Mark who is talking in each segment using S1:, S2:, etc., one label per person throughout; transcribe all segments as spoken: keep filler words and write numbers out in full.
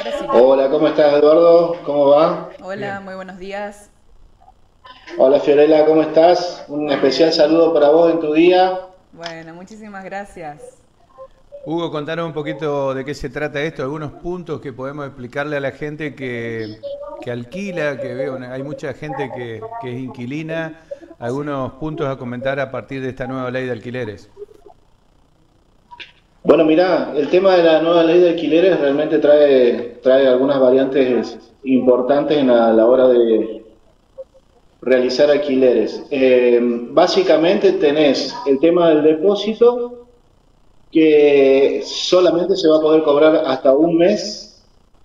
S1: ahora sí.
S2: Hola, ¿cómo estás, Eduardo? ¿Cómo va?
S1: Hola, muy buenos días.
S2: Hola, Fiorella, ¿cómo estás? Un
S1: Muy
S2: especial
S1: bien.
S2: saludo para vos en tu día.
S1: Bueno, muchísimas gracias.
S3: Hugo, contanos un poquito de qué se trata esto, algunos puntos que podemos explicarle a la gente que, que alquila, que veo, hay mucha gente que, que es inquilina,
S1: Sí.
S3: algunos puntos a comentar a partir de esta nueva ley de alquileres.
S2: Bueno, mirá, el tema de la nueva ley de alquileres realmente trae, trae algunas variantes importantes en la, la hora de realizar alquileres. Eh, básicamente tenés el tema del depósito, que solamente se va a poder cobrar hasta un mes.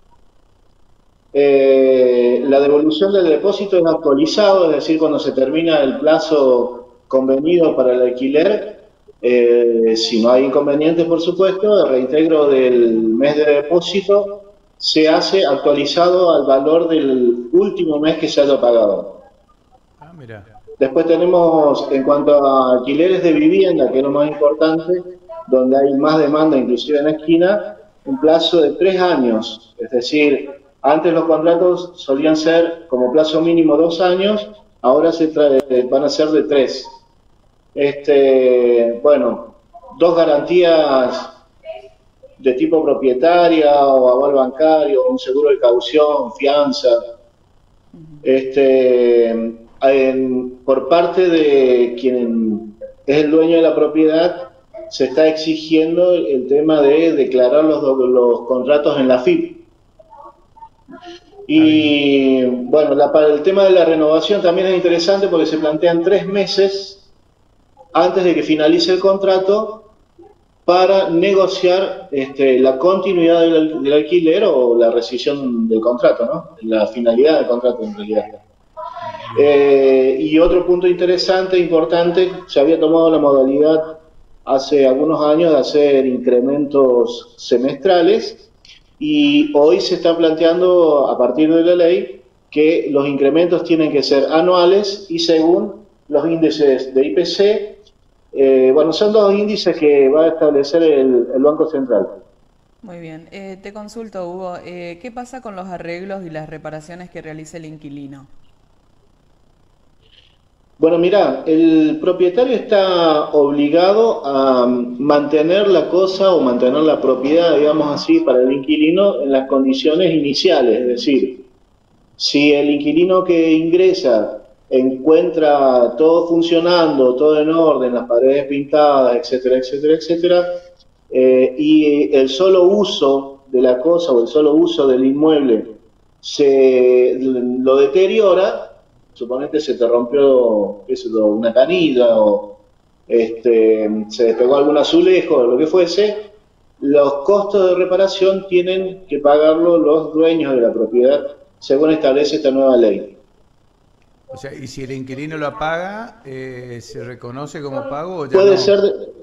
S2: Eh, la devolución del depósito es actualizado, es decir, cuando se termina el plazo convenido para el alquiler, eh, si no hay inconvenientes, por supuesto, el reintegro del mes de depósito se hace actualizado al valor del último mes que se haya pagado.
S3: Ah, mira.
S2: Después tenemos, en cuanto a alquileres de vivienda, que es lo más importante, donde hay más demanda, inclusive en la esquina, un plazo de tres años. Es decir, antes los contratos solían ser como plazo mínimo dos años, ahora se trae, van a ser de tres. Este, bueno, dos garantías de tipo propietaria o aval bancario, un seguro de caución, fianza.
S1: Ujú.
S2: Este, en, por parte de quien es el dueño de la propiedad, se está exigiendo el tema de declarar los, los contratos en la F I P.
S3: Está bien.
S2: Y bueno, la, para el tema de la renovación también es interesante porque se plantean tres meses antes de que finalice el contrato para negociar este, la continuidad del, del alquiler o la rescisión del contrato, ¿no? La finalidad del contrato en realidad.
S3: Bien.
S2: Eh, y otro punto interesante, importante, se había tomado la modalidad hace algunos años de hacer incrementos semestrales y hoy se está planteando a partir de la ley que los incrementos tienen que ser anuales y según los índices de I P C, eh, bueno, son dos índices que va a establecer el, el Banco Central.
S1: Muy bien. Eh, te consulto, Hugo, eh, ¿qué pasa con los arreglos y las reparaciones que realice el inquilino?
S2: Bueno, mira, el propietario está obligado a mantener la cosa o mantener la propiedad, digamos así, para el inquilino en las condiciones iniciales. Es decir, si el inquilino que ingresa encuentra todo funcionando, todo en orden, las paredes pintadas, etcétera, etcétera, etcétera, eh, y el solo uso de la cosa o el solo uso del inmueble se lo deteriora, suponete se te rompió eso, una canilla o este, se despegó algún azulejo o lo que fuese, los costos de reparación tienen que pagarlo los dueños de la propiedad según establece esta nueva ley.
S3: O sea, y si el inquilino lo paga, eh, ¿se reconoce como pago o ya
S2: Puede
S3: no?
S2: ser,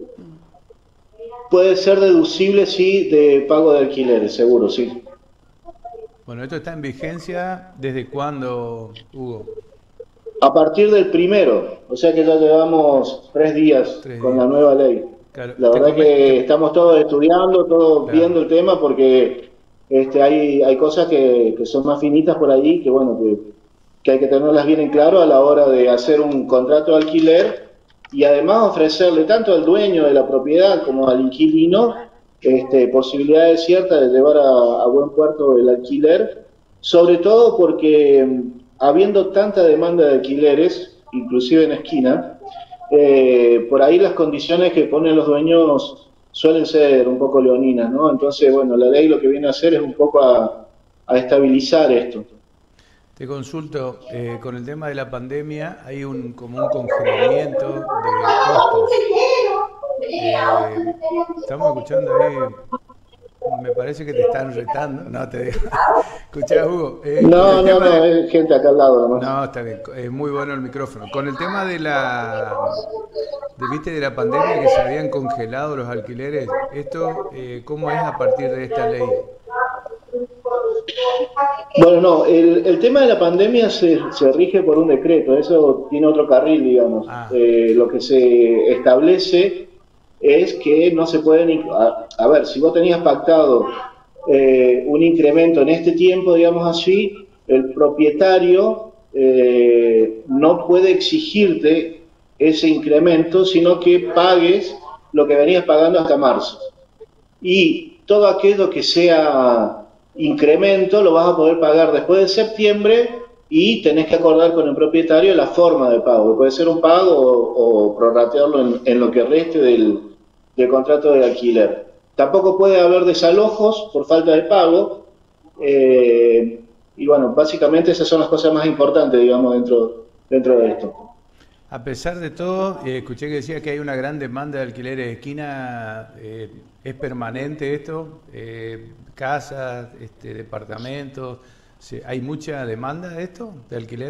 S2: puede ser deducible, sí, de pago de alquileres, seguro, sí.
S3: Bueno, esto está en vigencia ¿desde cuándo, Hugo?
S2: A partir del primero, o sea que ya llevamos tres días
S3: Tres
S2: con la
S3: días.
S2: nueva ley.
S3: Claro,
S2: La
S3: te
S2: verdad
S3: come-
S2: que
S3: te-
S2: estamos todos estudiando, todos
S3: claro.
S2: viendo el tema porque este, hay, hay cosas que, que son más finitas por ahí que bueno, que, que hay que tenerlas bien en claro a la hora de hacer un contrato de alquiler y además ofrecerle tanto al dueño de la propiedad como al inquilino este, posibilidades ciertas de llevar a, a buen puerto el alquiler, sobre todo porque mm, habiendo tanta demanda de alquileres, inclusive en esquina, eh, por ahí las condiciones que ponen los dueños suelen ser un poco leoninas, ¿no? Entonces, bueno, la ley lo que viene a hacer es un poco a, a estabilizar esto.
S3: Te consulto, eh, con el tema de la pandemia hay un como un congelamiento de costos. Eh, Estamos escuchando ahí, me parece que te están retando, no te digo. Escuchá, Hugo, eh, con
S2: No,
S3: el
S2: no,
S3: tema
S2: no,
S3: de...
S2: es gente acá al lado nomás.
S3: No, está bien, es muy bueno el micrófono. Con el tema de la, de, ¿viste? De la pandemia que se habían congelado los alquileres, esto, eh, ¿cómo es a partir de esta ley?
S2: Bueno, no, el, el tema de la pandemia se, se rige por un decreto, eso tiene otro carril, digamos.
S3: Ah,
S2: Eh, lo que se establece es que no se pueden... A, a ver, si vos tenías pactado eh, un incremento en este tiempo, digamos así, el propietario eh, no puede exigirte ese incremento, sino que pagues lo que venías pagando hasta marzo. Y todo aquello que sea incremento lo vas a poder pagar después de septiembre y tenés que acordar con el propietario la forma de pago. Puede ser un pago o, o prorratearlo en, en lo que reste del, del contrato de alquiler. Tampoco puede haber desalojos por falta de pago. Eh, y bueno, básicamente esas son las cosas más importantes, digamos, dentro, dentro de esto.
S3: A pesar de todo, eh, escuché que decía que hay una gran demanda de alquileres de esquina. Eh, ¿Es permanente esto? Eh, ¿Casas, este, departamentos? Sí, ¿hay mucha demanda de esto, de alquiler?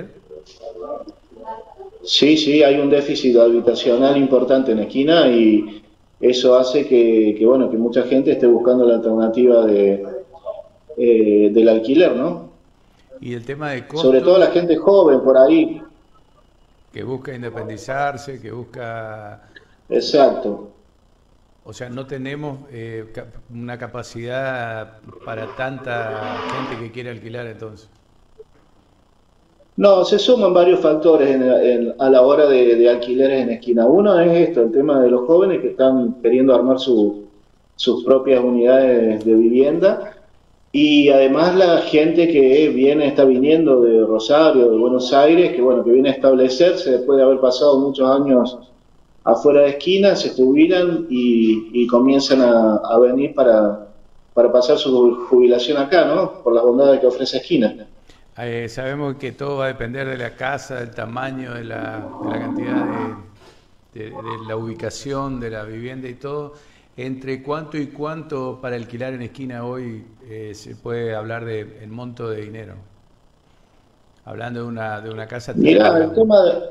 S2: Sí, sí, hay un déficit habitacional importante en esquina y eso hace que, que bueno, que mucha gente esté buscando la alternativa de, eh, del alquiler, ¿no?
S3: Y el tema de
S2: Sobre todo la
S3: costos,
S2: gente joven por ahí.
S3: que busca independizarse, que busca...
S2: Exacto.
S3: O sea, no tenemos eh, cap- una capacidad para tanta gente que quiere alquilar entonces.
S2: No, se suman varios factores en- en- a la hora de, de alquileres en esquina. Uno es esto, el tema de los jóvenes que están queriendo armar su- sus propias unidades de vivienda y además la gente que viene, está viniendo de Rosario, de Buenos Aires, que bueno, que viene a establecerse después de haber pasado muchos años afuera de esquina, se jubilan y, y comienzan a, a venir para, para pasar su jubilación acá, ¿no? Por las bondades que ofrece esquina.
S3: Eh, sabemos que todo va a depender de la casa, del tamaño, de la, de la cantidad de, de- de la ubicación de la vivienda y todo. ¿Entre cuánto y cuánto para alquilar en esquina hoy eh, se puede hablar de el monto de dinero? Hablando de una, de una casa tipo,
S2: Mira, el
S3: digamos.
S2: tema de,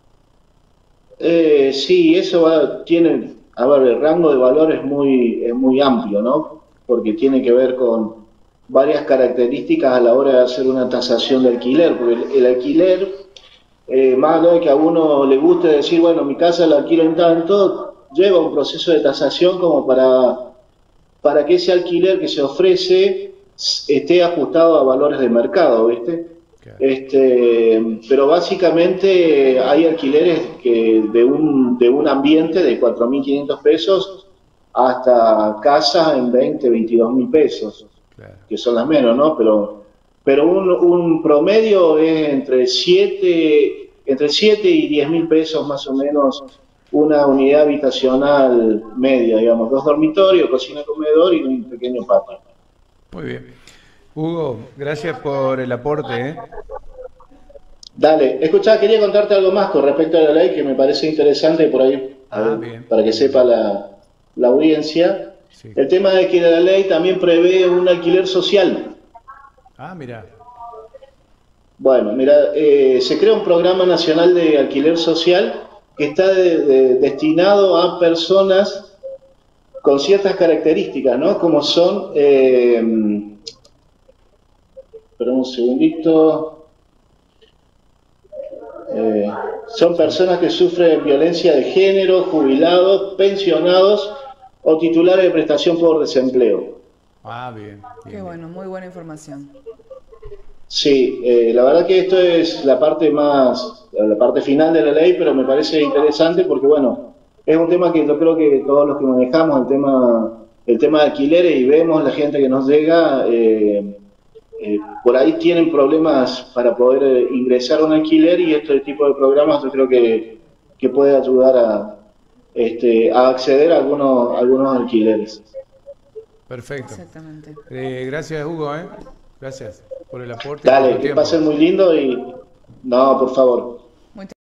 S2: Eh, sí, eso va, tiene, a ver, el rango de valor es muy, es muy amplio, ¿no? Porque tiene que ver con varias características a la hora de hacer una tasación de alquiler, porque el, el alquiler, eh, más allá de que a uno le guste decir, bueno, mi casa la alquilo en tanto, lleva un proceso de tasación como para, para que ese alquiler que se ofrece s- esté ajustado a valores de mercado, ¿viste?
S3: Claro.
S2: Este, pero básicamente hay alquileres que de un, de un ambiente de cuatro mil quinientos pesos hasta casas en veinte, veintidós mil pesos,
S3: Claro.
S2: que son las menos, ¿no? Pero, pero un, un promedio es entre siete entre siete y diez mil pesos más o menos una unidad habitacional media, digamos, dos dormitorios, cocina, comedor y un pequeño patio.
S3: Muy bien. Hugo, gracias por el aporte, ¿eh?
S2: Dale, escuchá, quería contarte algo más con respecto a la ley que me parece interesante por ahí, a
S3: Ah,
S2: ver,
S3: bien,
S2: para que
S3: bien,
S2: sepa
S3: bien.
S2: la, la audiencia.
S3: Sí.
S2: El tema de que la ley también prevé un alquiler social.
S3: Ah, mira.
S2: Bueno, mira, eh, se crea un programa nacional de alquiler social que está de- de- destinado a personas con ciertas características, ¿no? Como son, eh, espera un segundito, Eh, son
S3: Sí.
S2: personas que sufren violencia de género, jubilados, pensionados o titulares de prestación por desempleo.
S3: Ah, bien,
S1: Qué
S3: bien, bien.
S1: bueno, muy buena información.
S2: Sí, eh, la verdad que esto es la parte más, la parte final de la ley, pero me parece interesante porque, bueno, es un tema que yo creo que todos los que manejamos el tema, el tema de alquileres y vemos la gente que nos llega, eh, eh, por ahí tienen problemas para poder eh, ingresar a un alquiler y este tipo de programas yo creo que, que puede ayudar a, este, a acceder a algunos, a algunos alquileres.
S3: Perfecto.
S1: Exactamente.
S3: Eh, gracias, Hugo, ¿eh? Gracias por el aporte y por tu
S2: Dale, que
S3: tiempo.
S2: pasen muy lindo y no, por favor.
S1: Muy